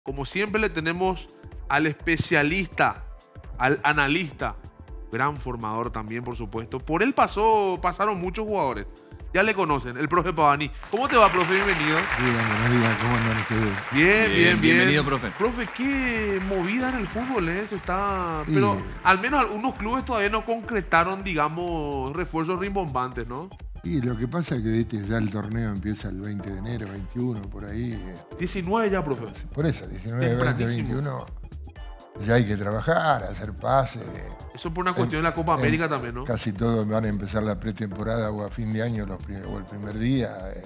Como siempre le tenemos al especialista, al analista, gran formador también, por supuesto. Por él pasaron muchos jugadores. Ya le conocen, el profe Pavani. ¿Cómo te va, profe? Bienvenido. Bien, buenos días, ¿cómo andan ustedes? Bien. Bienvenido, profe. Profe, qué movida en el fútbol, ¿eh? Pero al menos algunos clubes todavía no concretaron, digamos, refuerzos rimbombantes, ¿no? Y lo que pasa es que, viste, ya el torneo empieza el 20 de enero, 21, por ahí. 19 ya, profe. Por eso, 19, 20, Tempranísimo. 21, ya hay que trabajar, hacer pases. Eso por una cuestión de la Copa América también, ¿no? Casi todos van a empezar la pretemporada o a fin de año o el primer día.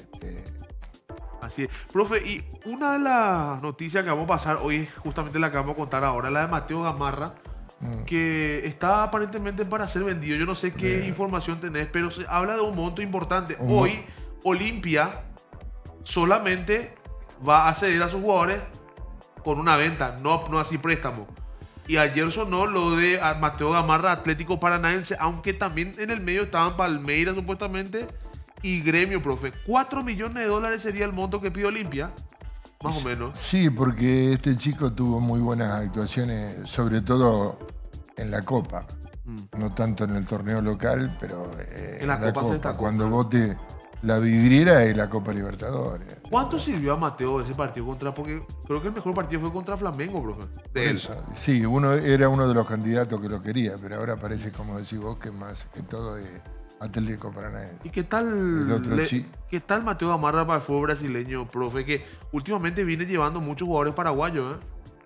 Así es. Profe, y una de las noticias que vamos a pasar hoy es justamente la que vamos a contar ahora, la de Mateo Gamarra, que está aparentemente para ser vendido. Yo no sé qué información tenés, pero se habla de un monto importante. Hoy, Olimpia solamente va a ceder a sus jugadores con una venta, no así préstamo. Y ayer sonó lo de Mateo Gamarra, Atlético Paranaense, aunque también en el medio estaban Palmeiras supuestamente y Gremio, profe. 4 millones de dólares sería el monto que pide Olimpia, más o menos. Sí, porque este chico tuvo muy buenas actuaciones, sobre todo en la Copa. No tanto en el torneo local, pero En la Copa se destacó. Cuando vote la vidriera y la Copa Libertadores. ¿Cuánto sirvió a Mateo ese partido contra? Porque creo que el mejor partido fue contra Flamengo, profe. De él. Eso, sí, era uno de los candidatos que lo quería, pero ahora parece, como decís vos, que más que todo es Atlético Paranaense. ¿Y qué tal, qué tal Mateo Gamarra para el fútbol brasileño, profe? Que últimamente viene llevando muchos jugadores paraguayos, ¿eh?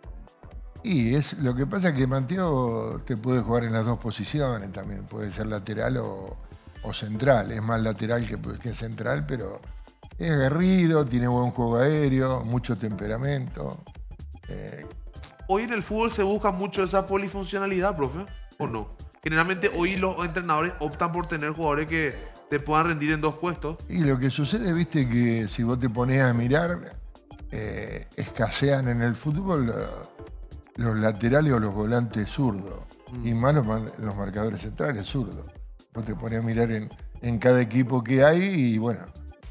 Y lo que pasa es que Mateo te puede jugar en las dos posiciones también, puede ser lateral o central. Es más lateral que central, pero es aguerrido, tiene buen juego aéreo, mucho temperamento. Hoy en el fútbol se busca mucho esa polifuncionalidad, profe, ¿o no? Generalmente hoy los entrenadores optan por tener jugadores que te puedan rendir en dos puestos. Y lo que sucede, viste, que si vos te pones a mirar, escasean en el fútbol los laterales o los volantes zurdos. Y más los marcadores centrales zurdos. Vos te pones a mirar en cada equipo que hay y bueno,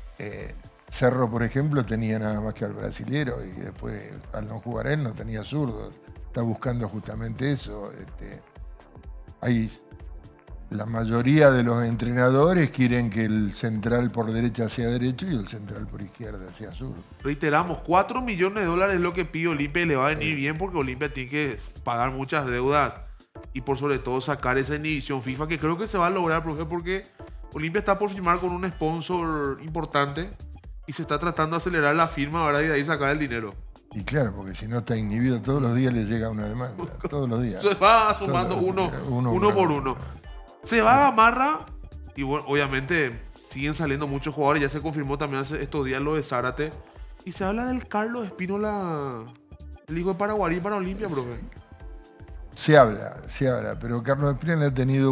Cerro, por ejemplo, tenía nada más que al brasilero y después al no jugar él no tenía zurdo. Está buscando justamente eso. La mayoría de los entrenadores quieren que el central por derecha sea derecho y el central por izquierda sea zurdo. Reiteramos, 4 millones de dólares es lo que pide Olimpia y le va a venir bien porque Olimpia tiene que pagar muchas deudas y por sobre todo sacar esa inhibición FIFA que creo que se va a lograr, profe, porque Olimpia está por firmar con un sponsor importante y se está tratando de acelerar la firma ahora y de ahí sacar el dinero. Y claro, porque si no está inhibido, todos los días le llega una demanda. Todos los días. Se va sumando uno por uno. Se va a Gamarra y bueno, obviamente siguen saliendo muchos jugadores. Ya se confirmó también hace estos días lo de Zárate. Y se habla del Carlos Espínola, el hijo de Paraguarí para Olimpia, profe. Se habla, pero Carlos Espínola ha tenido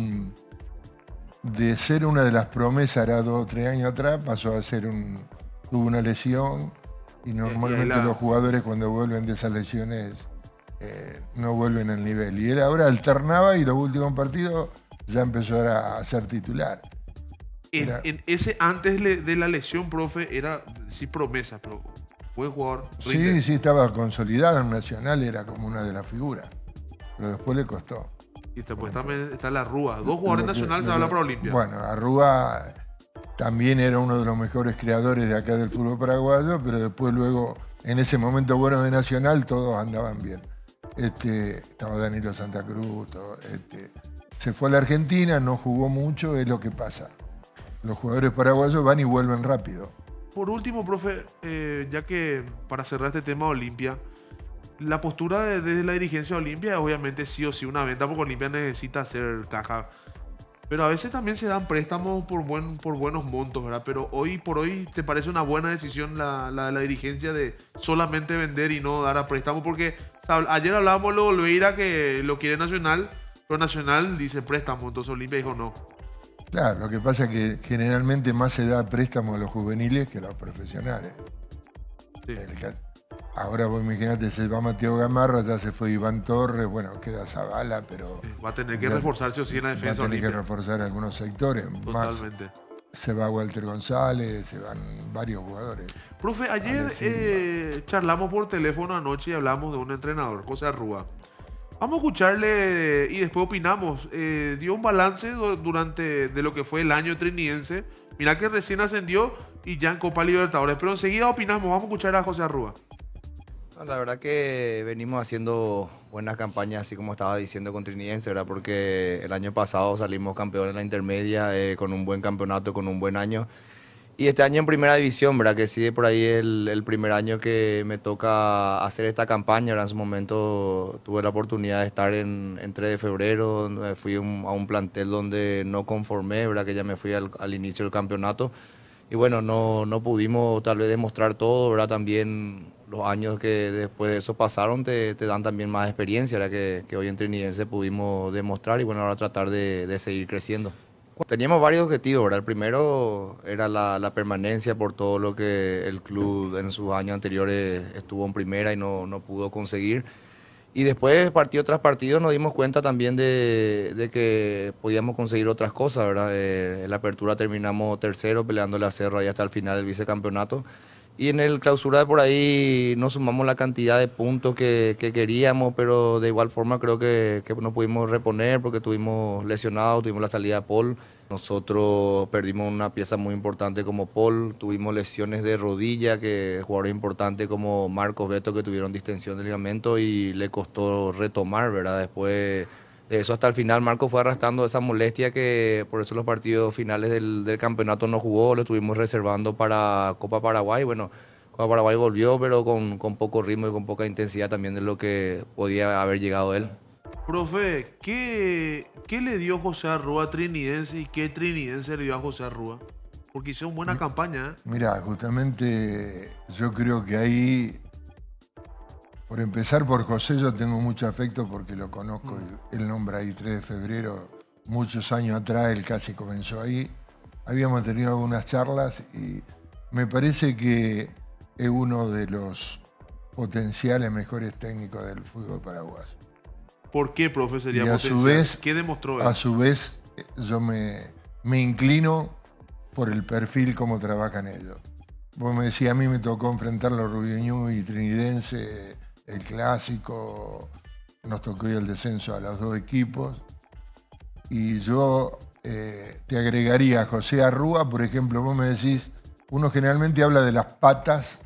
de ser una de las promesas, era 2 o 3 años atrás, pasó a ser tuvo una lesión y normalmente los jugadores cuando vuelven de esas lesiones no vuelven al nivel. Y él ahora alternaba y los últimos partidos ya empezó a ser titular. En ese antes de la lesión, profe, era sí promesa, pero buen jugador. Sí, estaba consolidado en Nacional, era como una de las figuras. Pero después le costó. Y después también está la Rúa. 2 jugadores nacionales se habla para Olimpia. Bueno, Arrúa también era uno de los mejores creadores de acá del fútbol paraguayo, pero después luego, en ese momento bueno de Nacional, todos andaban bien. Estaba Danilo Santa Cruz, se fue a la Argentina, no jugó mucho, es lo que pasa. Los jugadores paraguayos van y vuelven rápido. Por último, profe, ya que para cerrar este tema de Olimpia, la postura desde la dirigencia de Olimpia es obviamente sí o sí una venta porque Olimpia necesita hacer caja. Pero a veces también se dan préstamos por buenos montos, ¿verdad? Pero hoy por hoy, ¿te parece una buena decisión la de la dirigencia de solamente vender y no dar a préstamo? Porque ayer hablábamos de Olveira que lo quiere Nacional, pero Nacional dice préstamo, entonces Olimpia dijo no. Claro, lo que pasa es que generalmente más se da préstamo a los juveniles que a los profesionales. Sí. Ahora vos imaginate, se va Mateo Gamarra, ya se fue Iván Torres, bueno, queda Zavala, pero... Va a tener que reforzarse o sí en la defensa. Va a tener que reforzar algunos sectores. Totalmente. se va Walter González, se van varios jugadores. Profe, ayer charlamos por teléfono anoche y hablamos de un entrenador, José Arrúa. Vamos a escucharle y después opinamos. Dio un balance durante de lo que fue el año trinidense. Mirá que recién ascendió y ya en Copa Libertadores. Pero enseguida opinamos. Vamos a escuchar a José Arrúa. La verdad que venimos haciendo buenas campañas, así como estaba diciendo, con Trinidense, ¿verdad? Porque el año pasado salimos campeones en la intermedia, con un buen campeonato, con un buen año. Y este año en primera división, ¿verdad? Que sí, por ahí el primer año que me toca hacer esta campaña, ¿verdad? En su momento tuve la oportunidad de estar en 3 de febrero, fui a un plantel donde no conformé, ¿verdad? Que ya me fui al inicio del campeonato. Y bueno, no pudimos tal vez demostrar todo, ¿verdad? También los años que después de eso pasaron te dan también más experiencia, ¿verdad? Que hoy en Trinidense pudimos demostrar y bueno, ahora tratar de seguir creciendo. Teníamos varios objetivos, ¿verdad? El primero era la permanencia por todo lo que el club en sus años anteriores estuvo en primera y no pudo conseguir. Y después, partido tras partido, nos dimos cuenta también de que podíamos conseguir otras cosas, ¿verdad? En la apertura terminamos tercero, peleándole a Cerro ahí hasta el final del vicecampeonato. Y en el clausura por ahí no sumamos la cantidad de puntos que queríamos, pero de igual forma creo que no pudimos reponer porque estuvimos lesionados, tuvimos la salida de Paul. Nosotros perdimos una pieza muy importante como Paul, tuvimos lesiones de rodilla, que jugadores importantes como Marcos Beto que tuvieron distensión de ligamento y le costó retomar, ¿verdad? Después de eso hasta el final Marcos fue arrastrando esa molestia que por eso los partidos finales del campeonato no jugó, lo estuvimos reservando para Copa Paraguay. Bueno, Copa Paraguay volvió, pero con poco ritmo y con poca intensidad también de lo que podía haber llegado él. Profe, ¿qué le dio José Arrúa a Trinidense y qué Trinidense le dio a José Arrúa? Porque hicieron buena campaña, ¿eh? Mira, justamente yo creo que ahí, por empezar por José, yo tengo mucho afecto porque lo conozco. Él nombra ahí 3 de febrero, muchos años atrás, él casi comenzó ahí. Habíamos tenido algunas charlas y me parece que es uno de los potenciales mejores técnicos del fútbol paraguayo. ¿Por qué, profe, sería Y potencial? su vez, ¿Qué demostró él? A su vez, yo me inclino por el perfil como trabajan ellos. Vos me decías, a mí me tocó enfrentar los Rubio y Trinidense, el clásico, nos tocó ir al descenso a los 2 equipos. Y yo te agregaría a José Arrúa, por ejemplo, vos me decís, uno generalmente habla de las patas,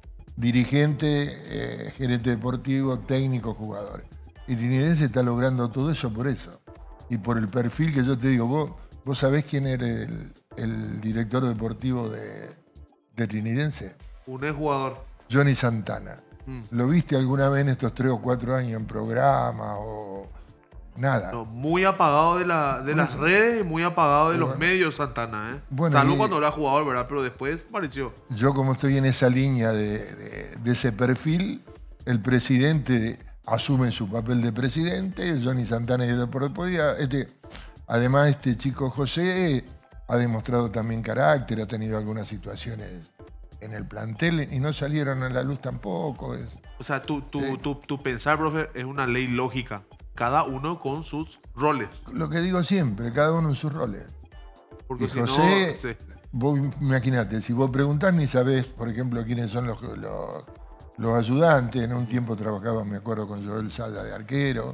dirigente, gerente deportivo, técnico, jugadores. Y Trinidense está logrando todo eso por eso. Y por el perfil que yo te digo, vos sabés quién era el director deportivo de Trinidense. Un exjugador. Johnny Santana. ¿Lo viste alguna vez en estos 3 o 4 años en programa o nada? No, muy apagado de las redes y muy apagado de los medios Santana, ¿eh? Bueno, salvo cuando era jugador, ¿verdad? Pero después apareció. Yo como estoy en esa línea de ese perfil, el presidente asume su papel de presidente, Johnny Santana y podía. Además, este chico José ha demostrado también carácter, ha tenido algunas situaciones en el plantel y no salieron a la luz tampoco. O sea, tu pensar, profe, es una ley lógica. Cada uno con sus roles. Lo que digo siempre, cada uno en sus roles. Porque y si José, no, sí. Vos imaginate, si vos preguntás ni sabés, por ejemplo, quiénes son los ayudantes. En un tiempo trabajaba, me acuerdo, con Joel Sada de arquero.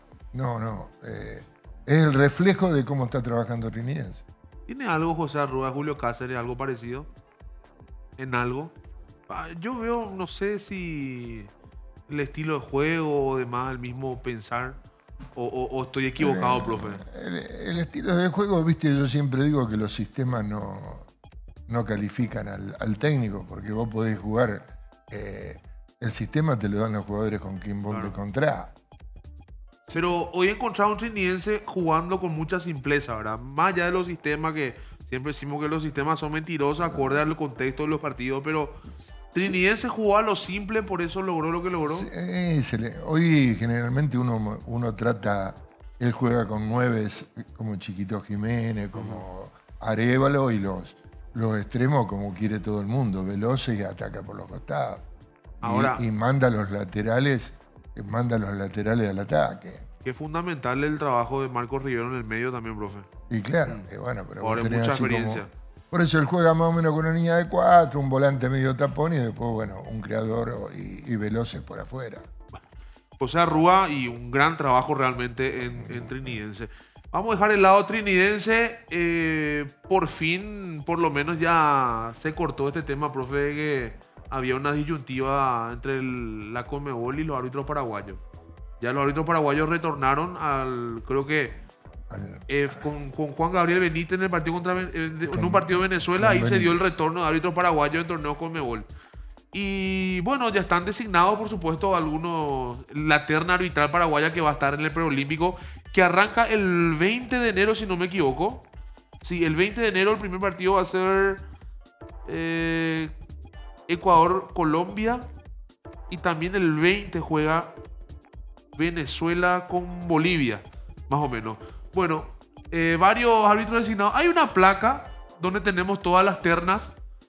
Es el reflejo de cómo está trabajando Trinidense. ¿Tiene algo José Arrúa, Julio Cáceres, algo parecido? ¿En algo? Yo veo, no sé si el estilo de juego o demás, el mismo pensar, o estoy equivocado, profe. El estilo de juego, viste, yo siempre digo que los sistemas no califican al técnico, porque vos podés jugar, el sistema te lo dan los jugadores con quien vos te encontrás. Pero hoy he encontrado a un trinidense jugando con mucha simpleza, ¿verdad? Más allá de los sistemas, que siempre decimos que los sistemas son mentirosos, acorde al contexto de los partidos, pero Trinidense jugó a lo simple, por eso logró lo que logró. Hoy generalmente uno trata, él juega con 9 como Chiquito Jiménez, como Arévalo, y los extremos como quiere todo el mundo, veloces y ataca por los costados. Ahora, y manda los laterales al ataque. Que es fundamental el trabajo de Marcos Rivero en el medio también, profe. Y claro, bueno, pero ahora vos tenés mucha así experiencia. Por eso él juega más o menos con una línea de 4, un volante medio tapón y después, bueno, un creador y veloces por afuera. José Arrúa y un gran trabajo realmente en Trinidense. Vamos a dejar el lado trinidense. Por fin, por lo menos ya se cortó este tema, profe, de que había una disyuntiva entre la Conmebol y los árbitros paraguayos. Ya los árbitros paraguayos retornaron creo que con Juan Gabriel Benítez en el partido en un partido de Venezuela, ahí se dio el retorno de árbitros paraguayos en torneo Conmebol. Y bueno, ya están designados, por supuesto, algunos, la terna arbitral paraguaya que va a estar en el preolímpico, que arranca el 20 de enero, si no me equivoco. Sí, el 20 de enero el primer partido va a ser Ecuador-Colombia. Y también el 20 juega Venezuela con Bolivia, más o menos. Bueno, varios árbitros designados. Hay una placa donde tenemos todas las ternas.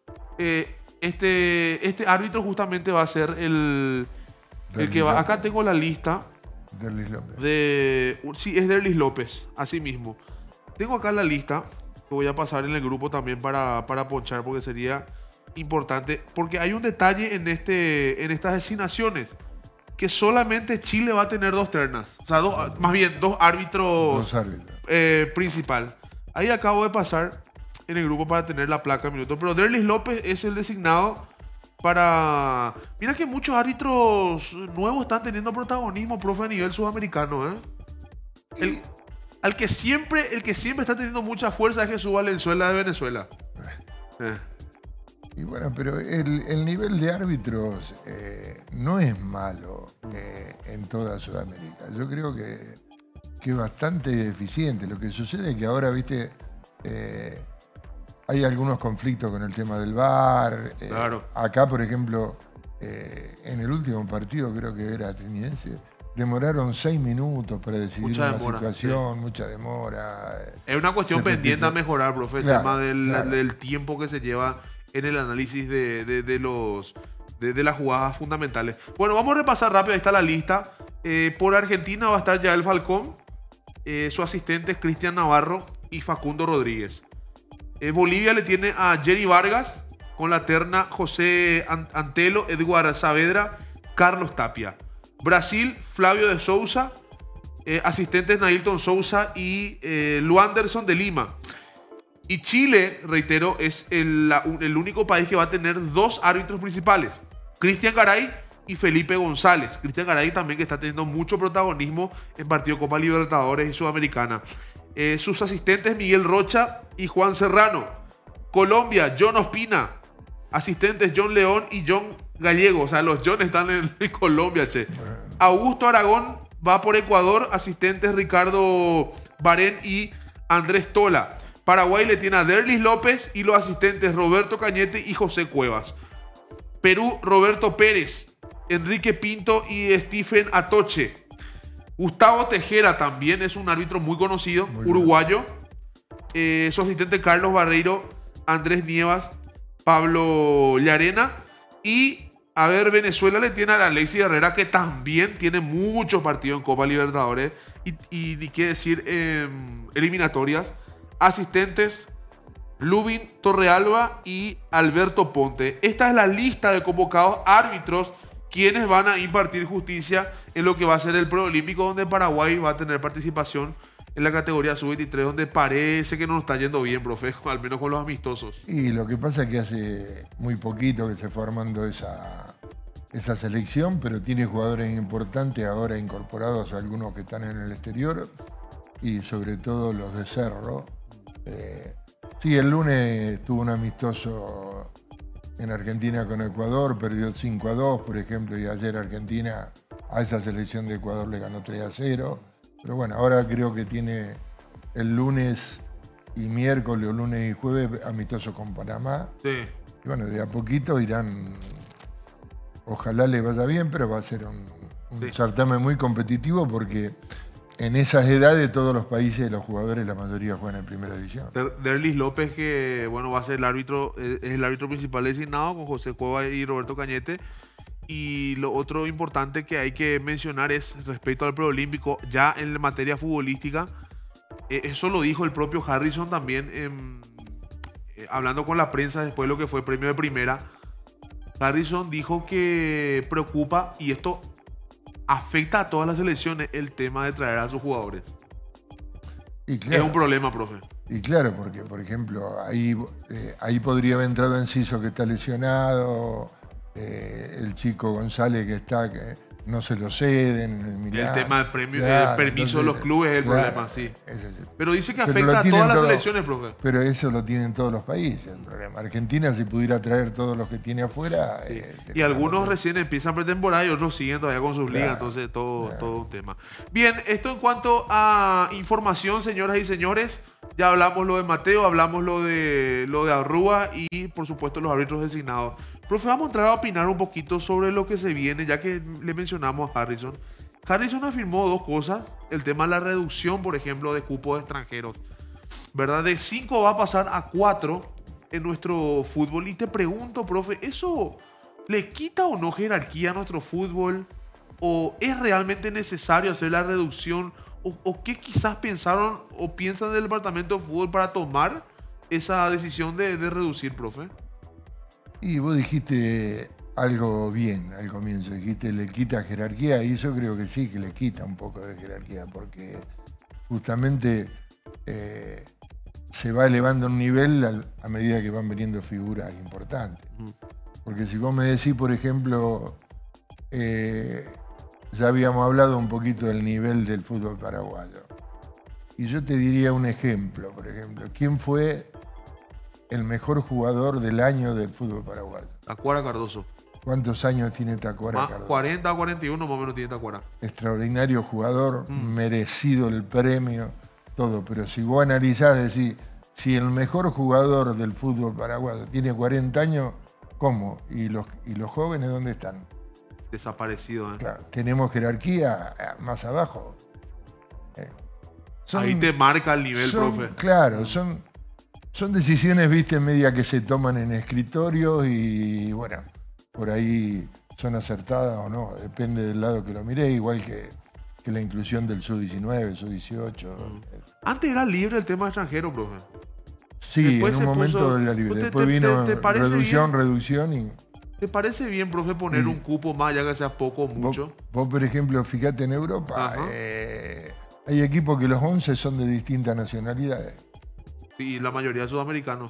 Este árbitro justamente va a ser el que va. Acá tengo la lista. Derlis López. Sí, es Derlis López, así mismo. Tengo acá la lista que voy a pasar en el grupo también para ponchar, porque sería importante. Porque hay un detalle en estas designaciones, que solamente Chile va a tener 2 ternas. O sea, más bien 2 árbitros, principal. Ahí acabo de pasar en el grupo para tener la placa de minutos. Pero Derlis López es el designado para... Mira que muchos árbitros nuevos están teniendo protagonismo, profe, a nivel sudamericano, ¿eh? El que siempre está teniendo mucha fuerza es Jesús Valenzuela de Venezuela. Y bueno, pero el nivel de árbitros no es malo en toda Sudamérica. Yo creo que es bastante eficiente. Lo que sucede es que ahora, viste... hay algunos conflictos con el tema del VAR. Claro. Acá, por ejemplo, en el último partido, creo que era trinidense, demoraron 6 minutos para decidir una situación, mucha demora. Es una cuestión pendiente a mejorar, profe, el tema del tiempo que se lleva en el análisis de las jugadas fundamentales. Bueno, vamos a repasar rápido, ahí está la lista. Por Argentina va a estar Yael Falcón, su asistente es Cristian Navarro y Facundo Rodríguez. Bolivia le tiene a Jerry Vargas, con la terna José Antelo, Edgar Saavedra, Carlos Tapia. Brasil, Flavio de Sousa, asistentes Nailton Sousa y Luanderson de Lima. Y Chile, reitero, es el único país que va a tener 2 árbitros principales, Cristian Garay y Felipe González. Cristian Garay también, que está teniendo mucho protagonismo en partido Copa Libertadores y Sudamericana. Sus asistentes Miguel Rocha y Juan Serrano. Colombia, John Ospina. Asistentes John León y John Gallego. O sea, los John están en Colombia, che. Augusto Aragón va por Ecuador. Asistentes Ricardo Barén y Andrés Tola. Paraguay le tiene a Derlis López y los asistentes Roberto Cañete y José Cuevas. Perú, Roberto Pérez, Enrique Pinto y Stephen Atoche. Gustavo Tejera también es un árbitro muy conocido, uruguayo. Su asistente Carlos Barreiro, Andrés Nievas, Pablo Llarena. Y, a ver, Venezuela le tiene a Alexis Herrera, que también tiene muchos partidos en Copa Libertadores. Y ni qué decir, eliminatorias. Asistentes Lubin Torrealba y Alberto Ponte. Esta es la lista de convocados árbitros quienes van a impartir justicia en lo que va a ser el preolímpico, donde Paraguay va a tener participación en la categoría sub-23, donde parece que no nos está yendo bien, profe, al menos con los amistosos. Y lo que pasa es que hace muy poquito que se fue armando esa selección, pero tiene jugadores importantes ahora incorporados, algunos que están en el exterior, y sobre todo los de Cerro. Sí, el lunes tuvo un amistoso en Argentina con Ecuador, perdió 5-2, por ejemplo, y ayer Argentina a esa selección de Ecuador le ganó 3-0. Pero bueno, ahora creo que tiene el lunes y miércoles, o lunes y jueves, amistoso con Panamá. Sí. Y bueno, de a poquito irán, ojalá le vaya bien, pero va a ser un certamen muy competitivo, porque en esas edades todos los países, los jugadores, la mayoría juegan en primera división. Derlis López, que bueno, va a ser el árbitro, es el árbitro principal designado, con José Cueva y Roberto Cañete. Y lo otro importante que hay que mencionar es respecto al preolímpico, ya en materia futbolística, eso lo dijo el propio Harrison también hablando con la prensa después de lo que fue el premio de primera, Harrison dijo que preocupa, y esto afecta a todas las selecciones, el tema de traer a sus jugadores. Y claro, Es un problema, profe. y claro, porque, por ejemplo, ahí podría haber entrado Enciso, que está lesionado, el chico González, que está, que no se lo ceden. El tema del premio, Claro, el permiso de los clubes es el problema, sí. ese es Pero dice que Pero afecta lo a tienen todas las todo. selecciones, profe. Pero eso lo tienen todos los países, el problema. Argentina, si pudiera traer todos los que tiene afuera... Sí. Y sería algunos una- recién empiezan pretemporada y otros siguen todavía con sus ligas, Claro, entonces todo claro. un tema. Bien, esto en cuanto a información, señoras y señores. Ya hablamos lo de Mateo, hablamos lo de Arrúa y por supuesto los árbitros designados. Profe, vamos a entrar a opinar un poquito sobre lo que se viene, ya que le mencionamos a Harrison. Harrison afirmó dos cosas, el tema de la reducción, por ejemplo, de cupos de extranjeros. ¿Verdad? De 5 va a pasar a 4 en nuestro fútbol. Y te pregunto, profe, ¿eso le quita o no jerarquía a nuestro fútbol? ¿O es realmente necesario hacer la reducción? ¿O qué quizás pensaron o piensan del departamento de fútbol para tomar esa decisión de reducir, profe? Y vos dijiste algo bien al comienzo, dijiste le quita jerarquía, y yo creo que sí, que le quita un poco de jerarquía, porque justamente se va elevando un nivel a medida que van viniendo figuras importantes. Porque si vos me decís, por ejemplo, ya habíamos hablado un poquito del nivel del fútbol paraguayo, y yo te diría un ejemplo, por ejemplo, ¿quién fue el mejor jugador del año del fútbol paraguayo? Tacuara Cardoso. ¿Cuántos años tiene Tacuara Cardoso? 40 a 41 más o menos tiene Tacuara. Extraordinario jugador, merecido el premio, todo. Pero si vos analizás, decís, si el mejor jugador del fútbol paraguayo tiene 40 años, ¿cómo? ¿Y los jóvenes dónde están? Desaparecido, ¿eh? Claro, tenemos jerarquía más abajo. Ahí te marca el nivel, profe. Claro, son decisiones, viste, media que se toman en escritorio y bueno, por ahí son acertadas o no, depende del lado que lo miré, igual que la inclusión del sub-19, sub-18. Antes era libre el tema extranjero, profe. Sí, Después en se un momento puso- era libre, ¿Te- después te- vino te parece reducción y... ¿Te parece bien, profe, poner Sí. un cupo más, ya que sea poco o mucho? Vos, por ejemplo, fíjate en Europa, Ajá. hay equipos que los 11 son de distintas nacionalidades. Sí, la mayoría sudamericanos.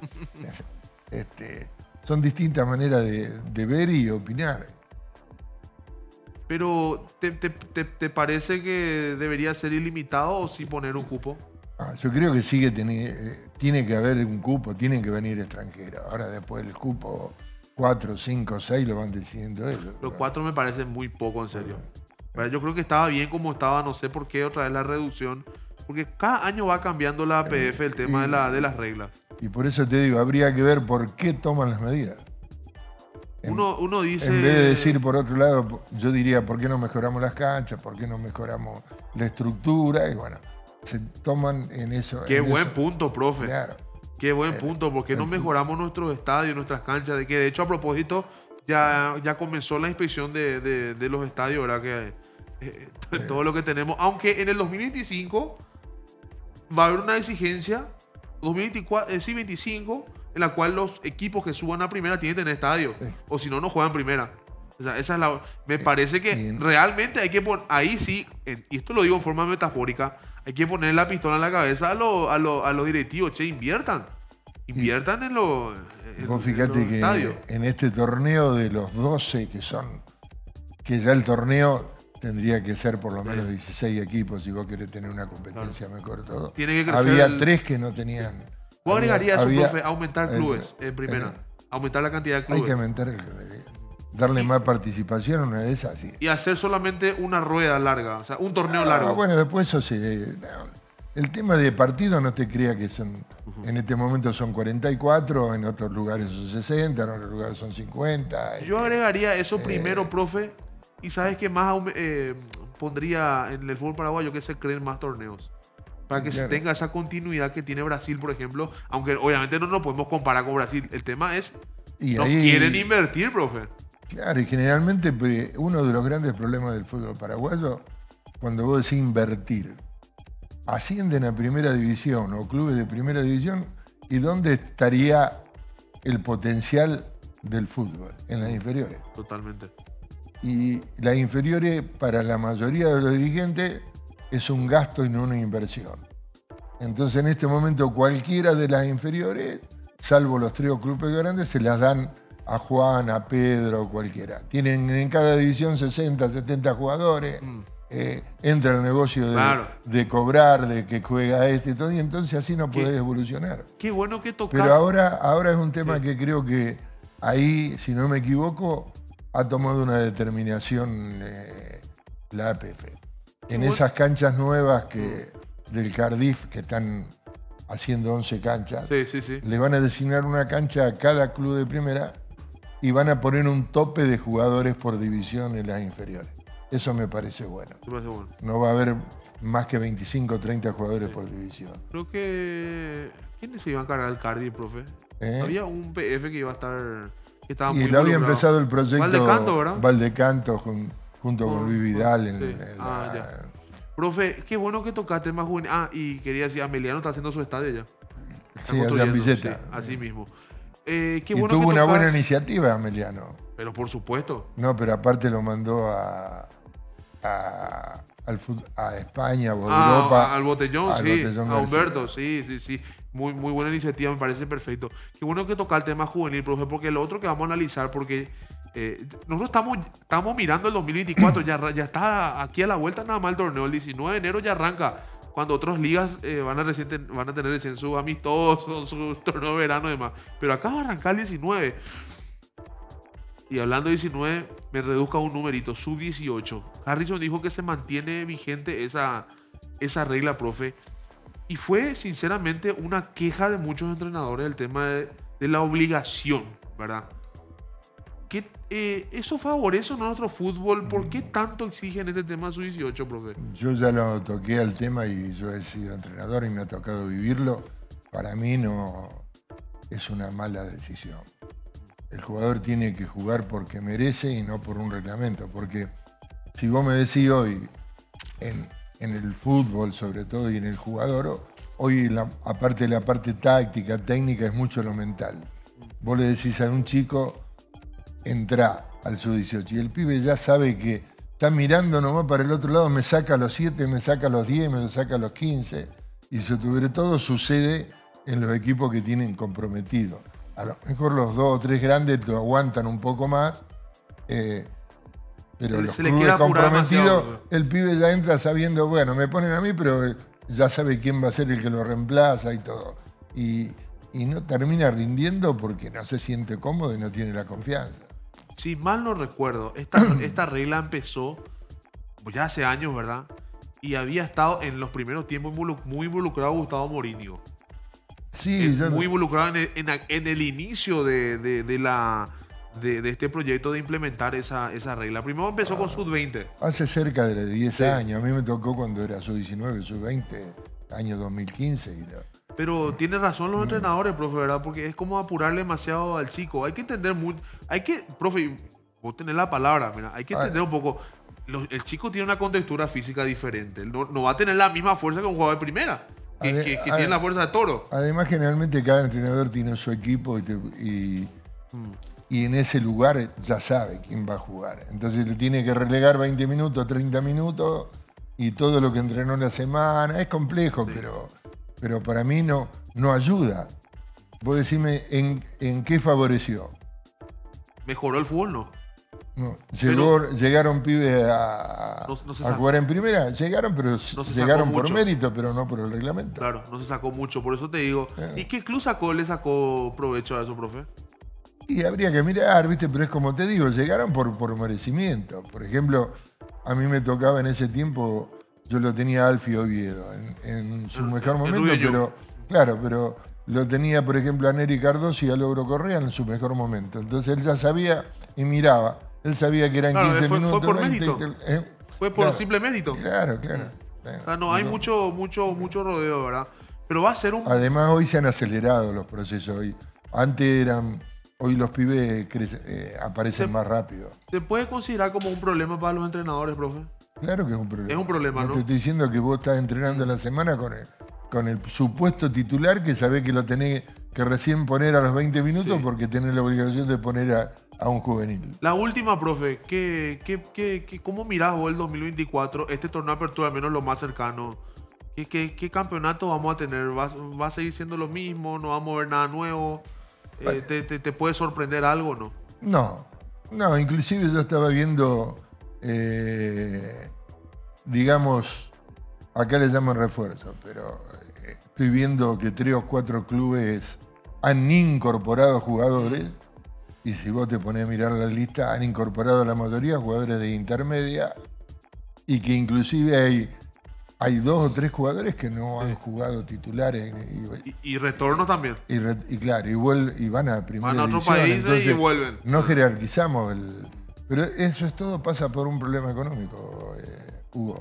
Son distintas maneras de ver y opinar. Pero, ¿te parece que debería ser ilimitado o sí poner un cupo? Yo creo que tiene que haber un cupo, tienen que venir extranjeros. Ahora después el cupo 4, 5, 6 lo van decidiendo ellos. Los 4 me parece muy poco, en serio. Pero yo creo que estaba bien como estaba, no sé por qué otra vez la reducción. Porque cada año va cambiando la APF el tema de las reglas. Y por eso te digo, habría que ver por qué toman las medidas. Uno dice... En vez de decir por otro lado, yo diría, ¿por qué no mejoramos las canchas? ¿Por qué no mejoramos la estructura? Y bueno, se toman en eso. Qué en buen eso. punto, profe. Claro. Qué buen punto, porque no mejoramos nuestros estadios, nuestras canchas. De que de hecho, a propósito, ya comenzó la inspección de los estadios, ¿verdad? Que todo lo que tenemos. Aunque en el 2025 va a haber una exigencia, 25, en la cual los equipos que suban a primera tienen que tener estadio. Sí. O si no, no juegan primera. O sea, esa es la. Me parece que y- realmente hay que poner. Ahí sí, y esto lo digo en forma metafórica, hay que poner la pistola en la cabeza a los directivos. Che, inviertan. Inviertan en los Vos fíjate que estadios. en este torneo de los 12 que ya el torneo tendría que ser por lo menos 16 equipos si vos querés tener una competencia mejor todo. Tiene que crecer Había el- 3 que no tenían. ¿Vos agregaría eso, había- profe? Aumentar clubes en primera. Aumentar la cantidad de Hay clubes. que aumentar, darle más participación, una de esas, sí. Y hacer solamente una rueda larga, o sea, un torneo largo. Bueno, después eso sí. El tema de partido no te crea que son, en este momento son 44, en otros lugares son 60, en otros lugares son 50. Yo agregaría eso primero, profe, y sabes que más pondría en el fútbol paraguayo que se creen más torneos. Para que Claro. se tenga esa continuidad que tiene Brasil, por ejemplo, aunque obviamente no nos podemos comparar con Brasil. El tema es, Y no ahí- quieren invertir, profe. Claro, y generalmente uno de los grandes problemas del fútbol paraguayo, cuando vos decís invertir, ascienden a primera división o clubes de primera división ¿Y dónde estaría el potencial del fútbol? En las inferiores. Totalmente. Y las inferiores, para la mayoría de los dirigentes, es un gasto y no una inversión. Entonces, en este momento, cualquiera de las inferiores, salvo los 3 clubes grandes, se las dan a Juan, a Pedro, cualquiera. Tienen en cada división 60, 70 jugadores. Entra el negocio de cobrar, de que juega este y todo, y entonces así no podés evolucionar. Qué bueno que tocas. Pero ahora es un tema que creo que ahí, si no me equivoco, ha tomado una determinación la APF. En esas canchas nuevas del Cardiff, que están haciendo 11 canchas, le van a designar una cancha a cada club de primera y van a poner un tope de jugadores por división en las inferiores. Eso me parece bueno. No va a haber más que 25 o 30 jugadores por división. Creo que... ¿Quiénes se iban a encargar del Cardiff, profe? Había un PF que iba a estar... Que estaba muy lo había empezado el proyecto... Valdecanto, ¿verdad? Valdecanto junto con Luis Vidal. Ya. Profe, qué bueno que tocaste más juvenil. Y quería decir, Ameliano está haciendo su estadio ya. Sí, allá en Villeta. Sí, así mismo. Qué bueno tuvo una buena iniciativa, Ameliano. Pero por supuesto. No, pero aparte lo mandó a España o a Europa. Al Botellón, a Humberto, sí. Muy buena iniciativa, me parece perfecto. Qué bueno que toca el tema juvenil, profe, porque lo otro que vamos a analizar, porque nosotros estamos mirando el 2024, ya está aquí a la vuelta nada más el torneo, el 19 de enero ya arranca, cuando otras ligas van a tener recién sus amistosos, su torneo de verano y demás. Pero acá va a arrancar el 19. Y hablando de 19, me reduzca un numerito, sub-18. Harrison dijo que se mantiene vigente esa regla, profe. Y fue, sinceramente, una queja de muchos entrenadores el tema de la obligación, ¿verdad? ¿Eso favorece a nuestro fútbol? ¿Por qué tanto exigen este tema sub-18, profe? Yo ya lo toqué al tema y yo he sido entrenador y me ha tocado vivirlo. Para mí no es una mala decisión. El jugador tiene que jugar porque merece y no por un reglamento. Porque si vos me decís hoy, en el fútbol sobre todo y en el jugador, hoy aparte de la parte táctica, técnica, es mucho lo mental. Vos le decís a un chico, entra al sub-18 y el pibe ya sabe que está mirando nomás para el otro lado, me saca a los 7, me saca a los 10, me saca a los 15. Y sobre todo sucede en los equipos que tienen comprometido. A lo mejor los 2 o 3 grandes lo aguantan un poco más, pero los clubes comprometidos, el pibe ya entra sabiendo, bueno, me ponen a mí, pero ya sabe quién va a ser el que lo reemplaza y todo. Y no termina rindiendo porque no se siente cómodo y no tiene la confianza. Si mal no recuerdo, esta regla empezó ya hace años, ¿verdad? Y había estado en los primeros tiempos muy involucrado Gustavo Mourinho. Sí, muy involucrado en el inicio de este proyecto de implementar esa regla. Primero empezó con sub-20. Hace cerca de 10 años. A mí me tocó cuando era sub-19, sub-20, año 2015. Pero tiene razón los entrenadores, profe, ¿verdad? Porque es como apurarle demasiado al chico. Hay que entender mucho. Profe, vos tenés la palabra, mira, hay que entender un poco. El chico tiene una contextura física diferente. No va a tener la misma fuerza que un jugador de primera. Que tiene la fuerza de toro. Además, generalmente cada entrenador tiene su equipo y en ese lugar ya sabe quién va a jugar. Entonces le tiene que relegar 20 minutos, 30 minutos y todo lo que entrenó la semana. Es complejo, sí. pero para mí no ayuda. Vos decime en qué favoreció. ¿Mejoró el fútbol? No, llegaron pibes a jugar en primera, llegaron, pero llegaron por mérito, pero no por el reglamento. Claro, no se sacó mucho, por eso te digo. ¿Y qué club le sacó provecho a eso, profe? Y habría que mirar, ¿viste? Pero es como te digo, llegaron por merecimiento. Por ejemplo, a mí me tocaba en ese tiempo, yo lo tenía a Alfie Oviedo en su mejor momento, pero lo tenía, por ejemplo, a Neri Cardoso y a Logro Correa en su mejor momento. Entonces él ya sabía y miraba. Él sabía que eran 15 minutos. Fue por mérito. Fue por simple mérito. Claro. O sea, no hay mucho rodeo, ¿verdad? Pero va a ser un... Además, hoy se han acelerado los procesos. Antes hoy los pibes aparecen más rápido. ¿Se puede considerar como un problema para los entrenadores, profe? Claro que es un problema. Es un problema, ¿no? Te estoy diciendo que vos estás entrenando la semana con el supuesto titular que sabés que lo tenés que recién poner a los 20 minutos Sí. porque tenés la obligación de poner a un juvenil. La última, profe, ¿cómo mirás vos el 2024? Este torneo de apertura, al menos lo más cercano. ¿Qué campeonato vamos a tener? ¿Va a seguir siendo lo mismo? ¿No vamos a ver nada nuevo? Bueno. ¿Te puede sorprender algo o no? No, inclusive yo estaba viendo, digamos, acá le llaman refuerzo, pero estoy viendo que 3 o 4 clubes han incorporado jugadores, y si vos te ponés a mirar la lista, han incorporado la mayoría jugadores de intermedia, y que inclusive hay 2 o 3 jugadores que no han jugado titulares. Y retorno también. Y claro, y van a primera Van a otro división, país entonces y vuelven. no jerarquizamos pero eso es todo, pasa por un problema económico, Hugo.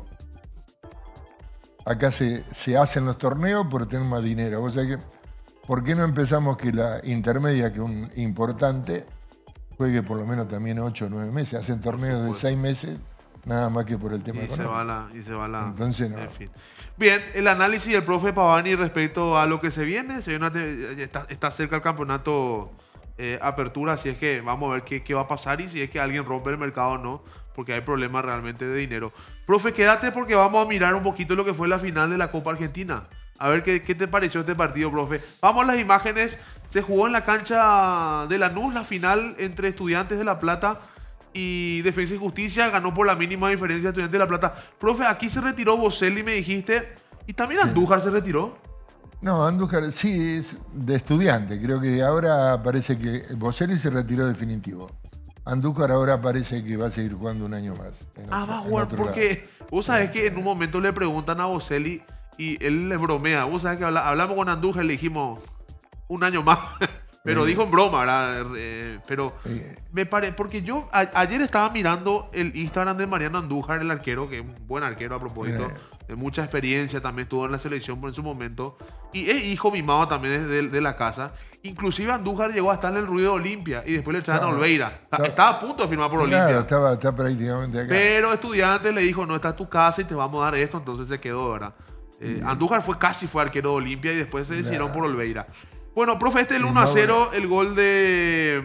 Acá se hacen los torneos por tener más dinero. O sea que, ¿por qué no empezamos que la intermedia, que es un importante, juegue por lo menos también 8 o 9 meses? Hacen torneos de 6 meses, nada más que por el tema económico. Y se va la. Entonces no. En fin. Bien, el análisis del profe Pavani respecto a lo que se viene. Está cerca el campeonato apertura, así es que vamos a ver qué va a pasar y si es que alguien rompe el mercado o no, porque hay problemas realmente de dinero. Profe, quédate porque vamos a mirar un poquito lo que fue la final de la Copa Argentina. A ver qué te pareció este partido, profe. Vamos a las imágenes. Se jugó en la cancha de Lanús la final entre Estudiantes de La Plata y Defensa y Justicia. Ganó por la mínima diferencia Estudiantes de La Plata. Profe, aquí se retiró Boselli, me dijiste. Y también Andújar se retiró. No, Andújar sí es de Estudiante. Creo que ahora parece que Boselli se retiró definitivo. Andújar ahora parece que va a seguir jugando un año más. Va a jugar porque vos sabés que en un momento le preguntan a Boselli y él le bromea. Vos sabés que hablamos con Andújar y le dijimos un año más. Pero dijo en broma, ¿verdad? Pero me parece, porque yo ayer estaba mirando el Instagram de Mariano Andújar, el arquero, que es un buen arquero a propósito, de mucha experiencia, también estuvo en la selección en su momento, y es hijo mimado también de la casa. Inclusive Andújar llegó a estar en el Ruido Olimpia y después le echaron a Olveira. Estaba a punto de firmar por Olimpia. Claro, está prácticamente acá. Pero Estudiantes le dijo, no, está tu casa y te vamos a dar esto, entonces se quedó, ¿verdad? Andújar casi fue arquero de Olimpia y después se decidieron por Olveira. Bueno, profe, el 1-0, el gol de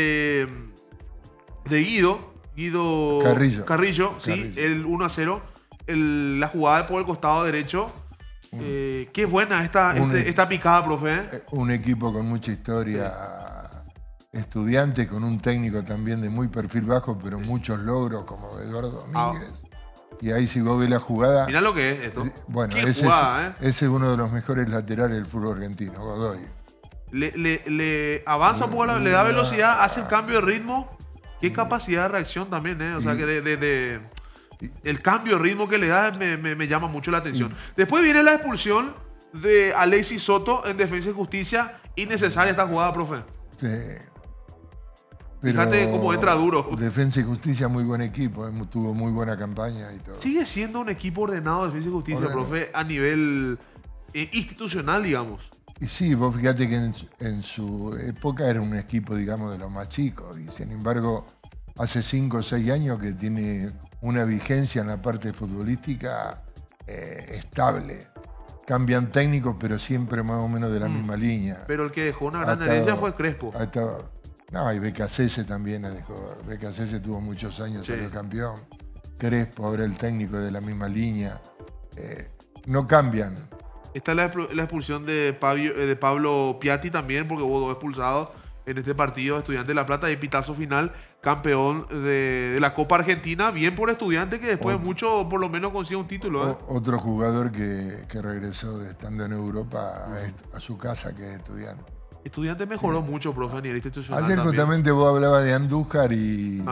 Guido Carrillo, sí, el 1-0, la jugada por el costado derecho. Qué buena esta picada, profe. Un equipo con mucha historia, Estudiante, con un técnico también de muy perfil bajo, pero muchos logros, como Eduardo Domínguez. Y ahí si vos ves la jugada... Mirá lo que es esto. Bueno, ese es uno de los mejores laterales del fútbol argentino, Godoy. Le avanza un poco, le da velocidad, hace el cambio de ritmo. Qué capacidad de reacción también, ¿eh? O sea, que el cambio de ritmo que le da me llama mucho la atención. Después viene la expulsión de Alexis Soto en Defensa y Justicia. Innecesaria esta jugada, profe. Sí. Fíjate cómo entra duro. Defensa y Justicia, muy buen equipo, tuvo muy buena campaña y todo. Sigue siendo un equipo ordenado Defensa y Justicia, profe, a nivel institucional, digamos. Y sí, vos fíjate que en su época era un equipo, digamos, de los más chicos. Y sin embargo, hace 5 o 6 años que tiene una vigencia en la parte futbolística estable. Cambian técnicos, pero siempre más o menos de la misma línea. Pero el que dejó una gran herencia fue Crespo. No, y Becasese también la dejó. Becasese tuvo muchos años, salió campeón. Crespo, ahora el técnico de la misma línea. No cambian. Está la expulsión de Pablo Piatti también, porque hubo 2 expulsados en este partido. Estudiantes de La Plata y pitazo final, campeón de la Copa Argentina. Bien por Estudiantes, que después de mucho, por lo menos, consigue un título. Otro jugador que regresó de estando en Europa a su casa, que es Estudiante. Estudiante mejoró mucho, profe, a nivel institucional. Ayer también. justamente vos hablabas de Andújar y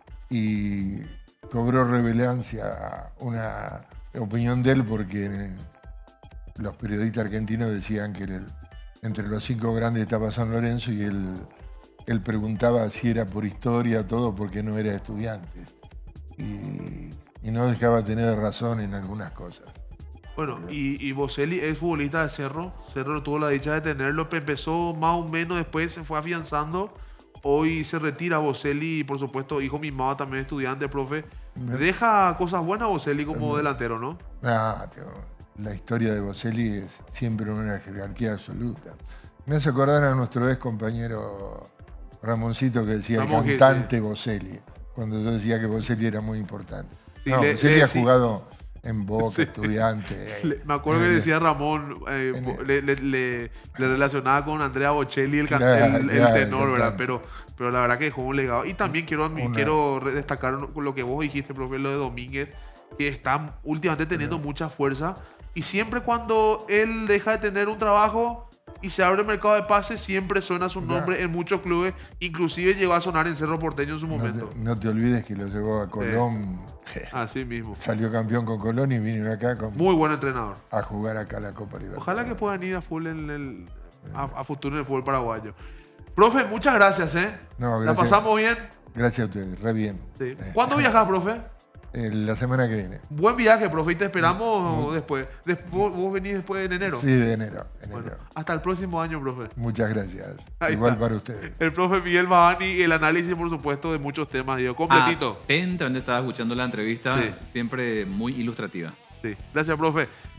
cobró relevancia una opinión de él porque los periodistas argentinos decían que entre los 5 grandes estaba San Lorenzo y él preguntaba si era por historia todo porque no era Estudiantes y no dejaba tener razón en algunas cosas. Bueno, y Boselli es futbolista de Cerro. Cerro tuvo la dicha de tenerlo, pero empezó más o menos, después se fue afianzando. Hoy se retira Boselli y, por supuesto, hijo mimado también estudiante, profe. Deja cosas buenas Boselli como delantero, ¿no? la historia de Boselli es siempre una jerarquía absoluta. Me hace acordar a nuestro ex compañero Ramoncito, que decía Ramón, el cantante Boselli, cuando yo decía que Boselli era muy importante. Sí, No, Boselli ha sí. jugado en Boca, Sí. Estudiante. Me acuerdo que decía Ramón, le relacionaba con Andrea Bocelli, el Claro, tenor, ¿verdad? cantante. Pero la verdad que dejó un legado. Y también quiero destacar lo que vos dijiste, profe, lo de Domínguez, que está últimamente teniendo mucha fuerza. Y siempre cuando él deja de tener un trabajo y se abre el mercado de pases, siempre suena su nombre en muchos clubes. Inclusive llegó a sonar en Cerro Porteño en su momento. No te olvides que lo llevó a Colón. Así mismo. Salió campeón con Colón y vino acá Muy buen entrenador. a jugar acá la Copa Libertadores. Ojalá que puedan ir a full a futuro en el fútbol paraguayo. Profe, muchas gracias, ¿eh? No, ¿La gracias. pasamos bien? Gracias a ustedes, re bien. Sí. ¿Cuándo viajas, profe? La semana que viene. Buen viaje, profe, y te esperamos después. ¿Vos venís después de enero? Sí, de enero. Bueno, hasta el próximo año, profe. Muchas gracias. Ahí Igual está. para ustedes. El profe Miguel Babani y el análisis, por supuesto, de muchos temas, Diego. Completito. Atentamente estaba escuchando la entrevista, Sí. siempre muy ilustrativa. Sí. Gracias, profe.